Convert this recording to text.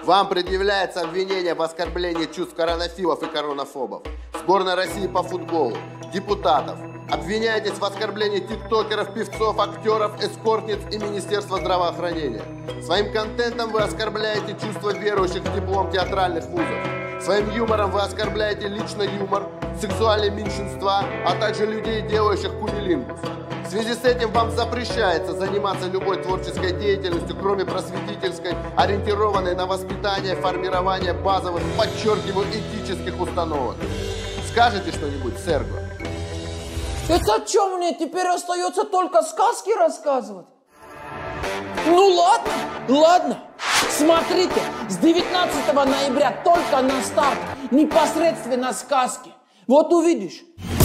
Вам предъявляется обвинение в оскорблении чувств коронофилов и коронофобов, сборной России по футболу, депутатов. Обвиняетесь в оскорблении тиктокеров, певцов, актеров, эскортниц и Министерства здравоохранения. Своим контентом вы оскорбляете чувства верующих в диплом театральных вузов. Своим юмором вы оскорбляете лично юмор, сексуальные меньшинства, а также людей, делающих кунилингус. В связи с этим вам запрещается заниматься любой творческой деятельностью, кроме просветительской, ориентированной на воспитание, формирование базовых, подчеркиваю, этических установок. Скажете что-нибудь, Серго? Это что, мне теперь остается только сказки рассказывать? Ну ладно, ладно. Смотрите, с 19 ноября только на старт непосредственно сказки. Вот увидишь.